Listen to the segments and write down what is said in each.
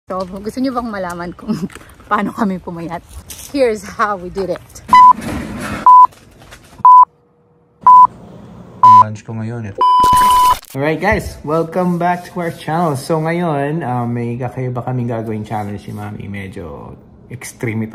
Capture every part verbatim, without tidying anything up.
So, gusto niyo bang malaman kung paano kami pumayat? Here's how we did it. Lunch ko ngayon. Alright guys, welcome back to our channel. So ngayon, uh, may kakaiba kaming gagawin challenge si Mami. Medyo extreme ito.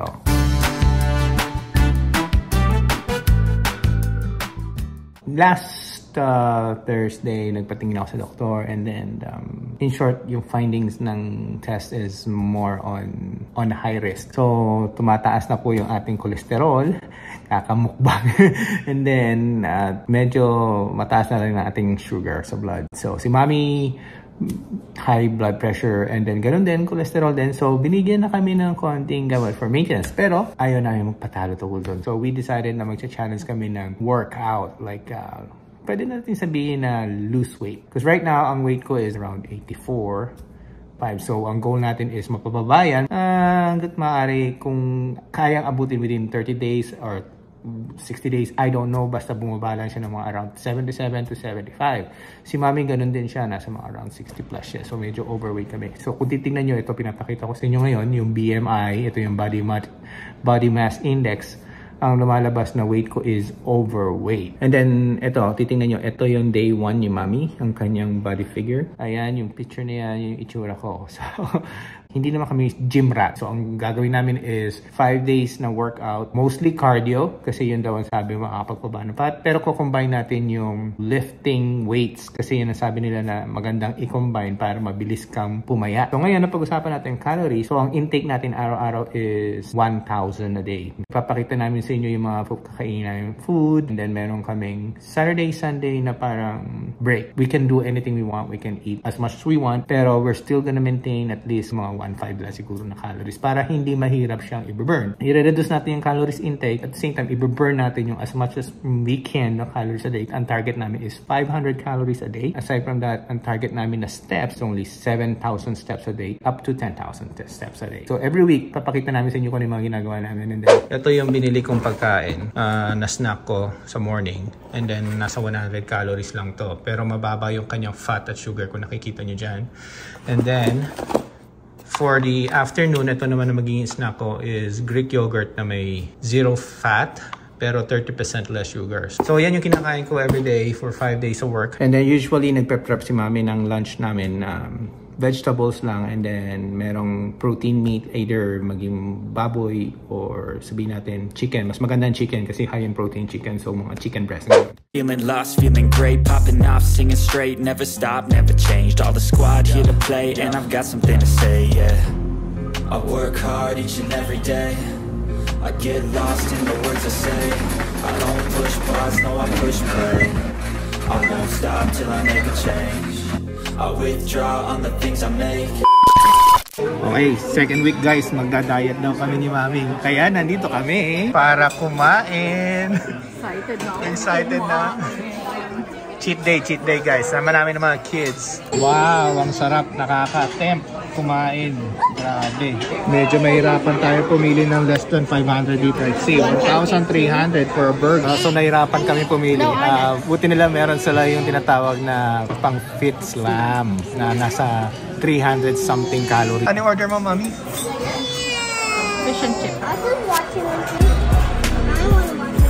Last uh, Thursday, nagpatingin ako sa doktor, and then um, in short, yung findings ng test is more on on high risk. So tumataas na po yung ating cholesterol, kakamukbang, and then uh, medyo mataas na rin ang ating sugar sa blood. So si Mami, high blood pressure, and then ganoon din, cholesterol din. So binigyan na kami ng konting gamot for maintenance, pero ayaw namin magpatalo tungkol doon. So we decided na mag-challenge kami ng workout, like uh, pwede natin sabihin na lose weight. Because right now, ang weight ko is around eighty-four point five. So ang goal natin is mapababa yan uh, hanggat maaari, kung kayang abutin within thirty days or sixty days, I don't know, basta bumaba lang siya ng mga around seventy-seven to seventy-five. Si Mami ganun din siya, nasa mga around sixty plus siya. So medyo overweight kami. So kung titingnan nyo, ito pinapakita ko sa inyo ngayon, yung B M I, ito yung body mass, body mass index. Ang lumalabas na weight ko is overweight. And then ito, titingnan nyo, ito yung day one ni Mami, ang kanyang body figure. Ayan, yung picture niya, yung itsura ko. So hindi naman kami gym rat. So ang gagawin namin is five days na workout, mostly cardio, kasi yun daw ang sabi makakapagpaba ng fat. Pero kukombine natin yung lifting weights, kasi yun ang sabi nila na magandang i-combine para mabilis kang pumaya. So ngayon, napag-usapan natin calories. So ang intake natin araw-araw is one thousand a day. Papakita namin sa inyo yung mga kakainin namin food, and then meron kaming Saturday, Sunday na parang break. We can do anything we want. We can eat as much as we want, pero we're still gonna maintain at least mga one five lang siguro na calories para hindi mahirap siyang i-burn. I-reduce natin yung calories intake, at the same time i-burn natin yung as much as we can na calories a day. Ang target namin is five hundred calories a day. Aside from that, ang target namin na steps, only seven thousand steps a day up to ten thousand steps a day. So every week, papakita namin sa inyo kung ano yung mga ginagawa namin. And then, ito yung binili kong pagkain uh, na snack ko sa morning, and then nasa one hundred calories lang to, pero mababa yung kanyang fat at sugar kung nakikita nyo dyan. And then for the afternoon, ito naman na magiging snack ko is Greek yogurt na may zero fat pero thirty percent less sugars. So yan yung kinakain ko everyday for five days of work. And then usually nagpe-prep si Mami ng lunch namin, um, vegetables lang, and then merong protein meat, either maging baboy or sabihin natin chicken. Mas maganda ang chicken kasi high in protein chicken, so mga chicken breast. Feeling lost, feeling great, popping off, singing straight, never stop, never changed. All the squad here to play, and I've got something to say, yeah. I work hard each and every day, I get lost in the words I say. I don't push pause, no I push play. I won't stop till I make a change. I withdraw on the things I make. Okay, second week guys, magda-diet daw kami ni Mami. Kaya nandito kami para kumain. Excited na. Excited na. Cheat day, cheat day guys. Sama namin ng mga kids. Wow, ang sarap. Nakaka-tempt kumain. Grabe. Medyo mahirapan tayo pumili ng less than five hundred dito. See, one thousand three hundred for a burger. So nahirapan kami pumili. Uh, buti nila meron sila yung tinatawag na pang fit slam na nasa three hundred something calories. Ano order mo, Mami? Fish and chips. I've been watching them too. I want to watch them.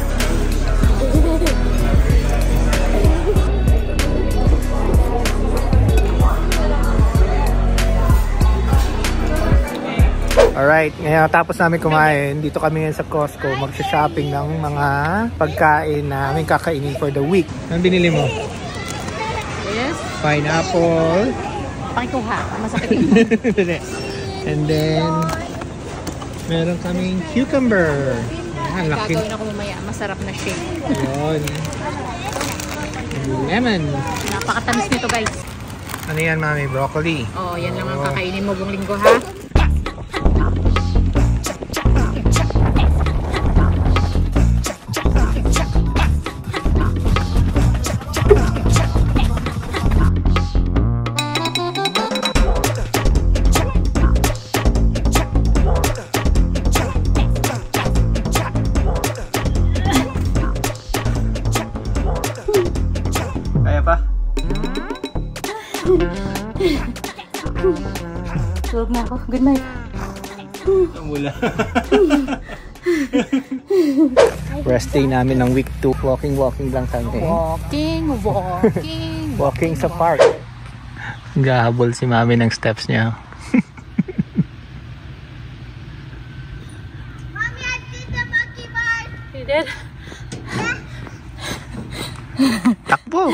Alright, ngayon tapos namin kumain. Dito kami ngayon sa Costco, magsha-shopping ng mga pagkain na aming kakainin for the week. Anong binili mo? Yes. Pineapple. Pakikuha. Masakit. And then, meron kaming cucumber. Yan, laki. Gagawin ako mamaya. Masarap na shake. Yun. Lemon. Napakatamis nito guys. Ano yan, Mami? Broccoli. Oh, yan lang ang kakainin mo buong linggo ha. Huwag mo ako. Good night. Mula. Rest day namin ng week two. Walking, walking lang kami. Walking, walking. Walking sa park. Gahabol si mami ng steps niya. Mommy, I did the monkey bars. You did? Takbo!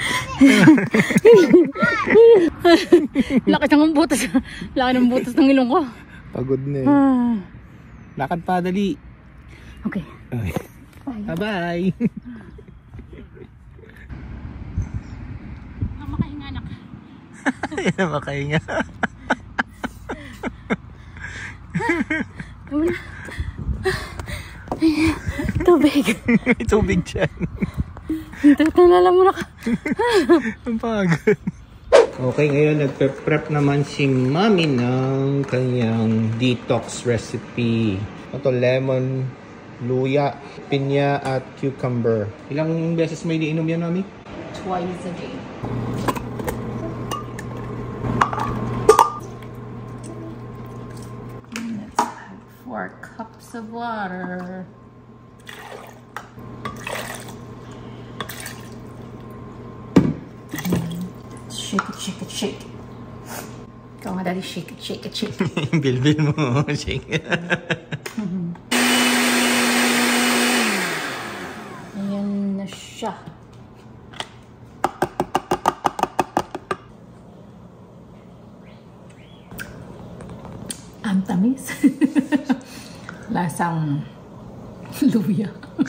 Laki ng butas. Laki ng butas ng ilong ko. Pagod na eh. Lakad pa, dali. Okay. Okay. Bye-bye. Makahinga, anak. Yan, makahinga. Come na. Tubig. May tubig dyan. Nalala mo na ka. Ang pagod. Okay, ngayon nagpe-prep naman si mami ng kanyang detox recipe. Ito, lemon, luya, pinya, at cucumber. Ilang beses may iniinom yan, mami? Twice a day. Let's add four cups of water. Shake it, shake it, shake it. Ikaw nga, Daddy, shake it, shake it, shake it. Bilbil mo, shake it. Ayan na siya. Ang tamis. Lasang luya.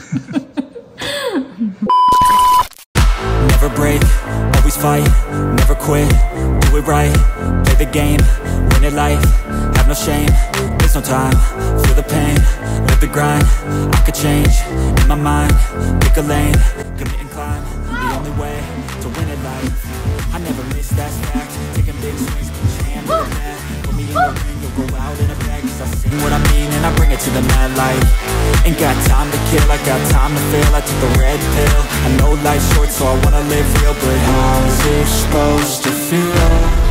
Never break, always fight, never quit, do it right, play the game, win it life, have no shame, there's no time, feel the pain, live the grind, I could change, in my mind, pick a lane, commit and climb, the only way to win it life, I never miss that stack, taking big swings, jam in the net, put me in the ring, you'll go out in a bag, cause I sing what I mean and I bring it to the mad light, ain't got time to kill, I got time to feel, I took the red pill, I know life's short so I wanna live real, but how's it supposed to feel?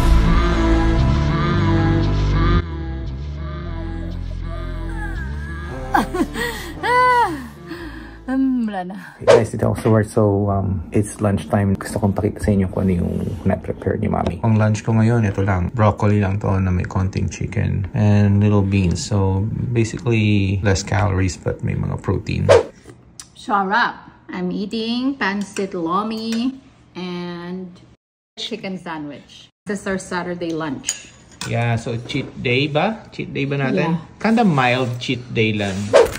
Um, wala na. Hey guys, dito ako sa work, so um, it's lunchtime. Gusto kong pakita sa inyo kung ano yung na-prepare ni mami. Ang lunch ko ngayon, ito lang. Broccoli lang to na may konting chicken and little beans. So basically, less calories but may mga protein. Sarap. I'm eating pancit lomi and chicken sandwich. This is our Saturday lunch. Yeah, so cheat day ba? Cheat day ba natin? Yeah. Kinda mild cheat day lang.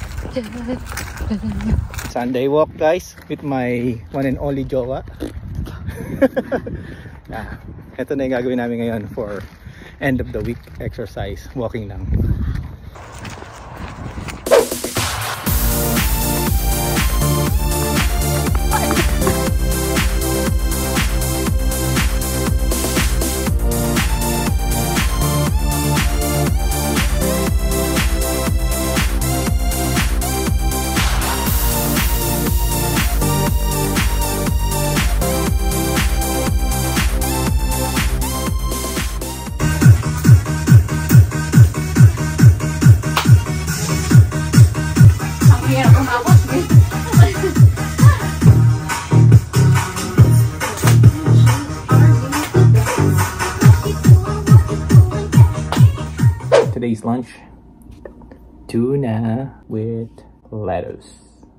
Sunday walk, guys, with my one and only jowa. Yeah, ito na yung gagawin namin ngayon for end of the week exercise. Walking lang. Today's lunch, tuna with lettuce.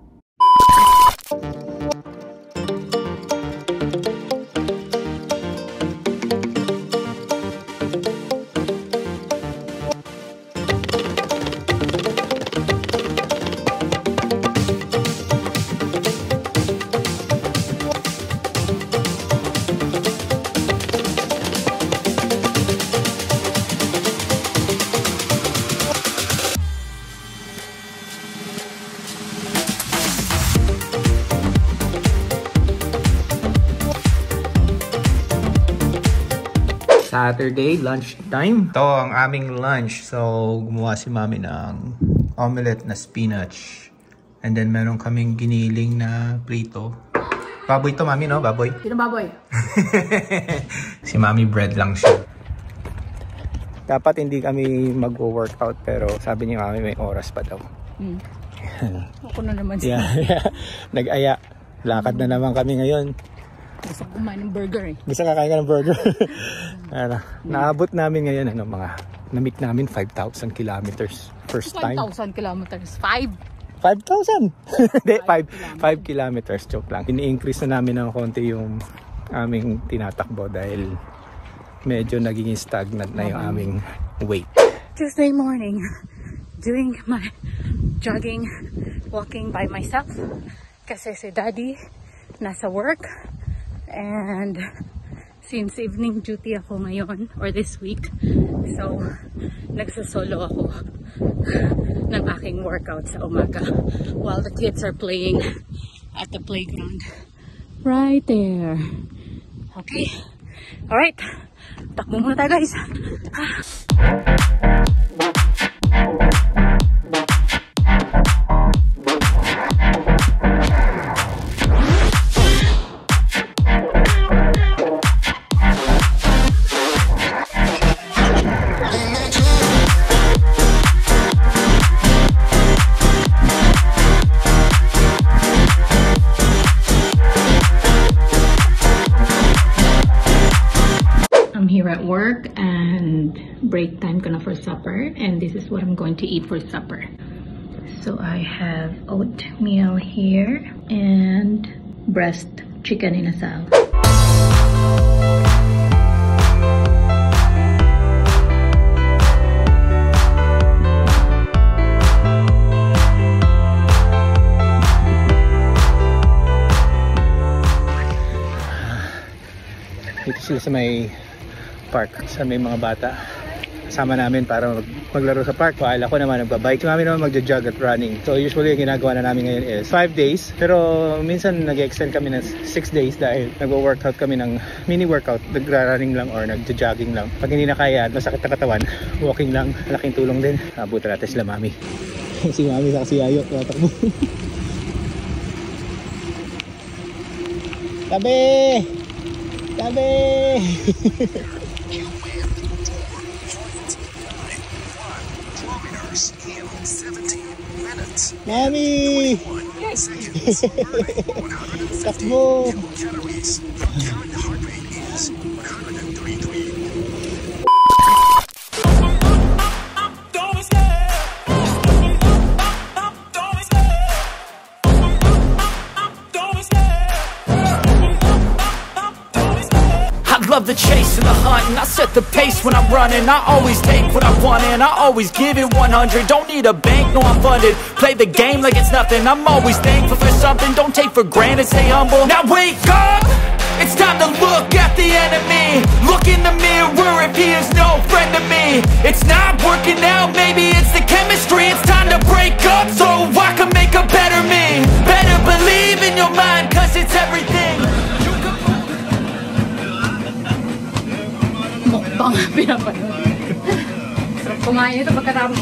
Saturday, lunchtime. Ito ang aming lunch. So, gumawa si mami ng omelette na spinach. And then, meron kaming giniling na prito. Baboy to, mami, no? Baboy? Sino baboy? Si mami bread lang siya. Dapat hindi kami mag-workout pero sabi ni mami may oras pa daw. Hmm. Ako na naman siya. Yeah, yeah. Nag-aya. Lakad na naman kami ngayon. Gusto kumain ng burger eh. Gusto kakain ka ng burger. Ano, naabot namin ngayon ano, mga na-meet namin five thousand kilometers first time. five thousand kilometers. five? five thousand! Hindi, five kilometers. Joke lang. Ini-increase na namin ng konti yung aming tinatakbo dahil medyo naging stagnant na yung aming weight. Tuesday morning, doing my jogging, walking by myself kasi si Daddy nasa work and since evening duty ako ngayon or this week, so nagsasolo ako ng aking workout sa umaga while the kids are playing at the playground right there. Okay, alright, takbo muna tayo guys. At work and break time gonna for supper, and this is what I'm going to eat for supper. So I have oatmeal here and breast chicken in a salad. Ito sila sa may park sa may mga bata kasama namin para mag maglaro sa park. While ako naman nagbabike, kami naman magja-jog at running. So usually yung ginagawa na namin ngayon is five days, pero minsan nag-extend kami ng six days dahil nagwo-workout kami ng mini workout, nagra-running lang or nagja-jogging lang. Pag hindi na kaya at masakit na katawan, walking lang, malaking tulong din. Abutan natin sila mami. Si mami sa si Ayo tatakbo. Tabi! Tabi! Mami! Takbo! Love the chase and the hunt, and I set the pace when I'm running. I always take what I want and I always give it one hundred. Don't need a bank, no I'm funded. Play the game like it's nothing. I'm always thankful for something. Don't take for granted, stay humble. Now wake up, it's time to look at the enemy. Look in the mirror if he is no friend to me. It's not working out, maybe it's the chemistry. It's time to break up so I can make a better me. Better believe in your mind, cause it's everything. Mukbang pinapanood. Sarap kumain ito pagkatapos.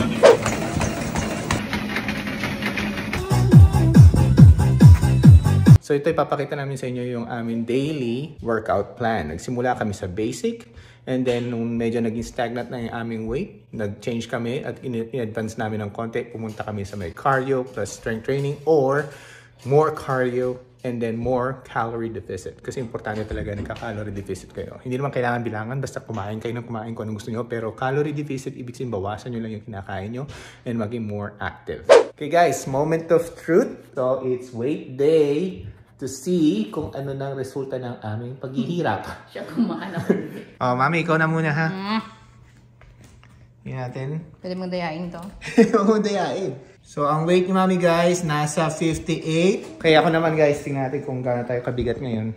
So ito ipapakita namin sa inyo yung aming daily workout plan. Nagsimula kami sa basic and then nung medyo naging stagnant na yung aming weight, nag-change kami at in-advance namin ng konti. Pumunta kami sa may cardio plus strength training or more cardio and then more calorie deficit. Kasi importante talaga nagka-calorie deficit kayo. Hindi naman kailangan bilangan, basta kumain kayo ng kumain kung anong gusto nyo. Pero calorie deficit, ibig sabihin bawasan nyo lang yung kinakain nyo and maging more active. Okay guys, moment of truth. So it's weight day to see kung ano nang resulta ng aming paghihirap. Siya kumain ako. Oh, mami, ikaw na muna ha. Mm. Yan natin. Pwede mong dayain to. Huwag mong dayain. So, ang weight ni mami guys, nasa fifty-eight. Kaya ako naman guys, tingnan natin kung gaano tayo kabigat ngayon.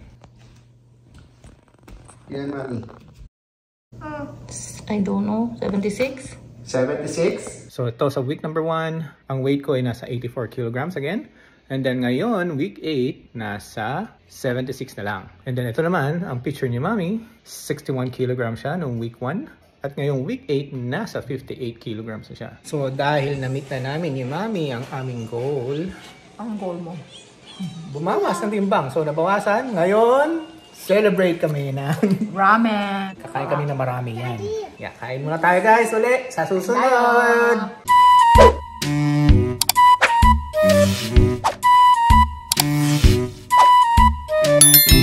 Yan mami. Uh, I don't know, seventy-six? seventy-six. So, ito sa week number one, ang weight ko ay nasa eighty-four kilograms again. And then ngayon, week eight, nasa seventy-six na lang. And then ito naman, ang picture ni mami, sixty-one kilograms siya nung week one. At ngayong week eight, nasa fifty-eight kilograms na siya. So, dahil na-meet na namin ni Mami ang aming goal. Ang goal mo? Bumawas ng timbang. So, nabawasan. Ngayon, celebrate kami na Ramen. kakain kami na marami yan. Yeah, kain muna tayo guys ulit sa susunod. Tayo.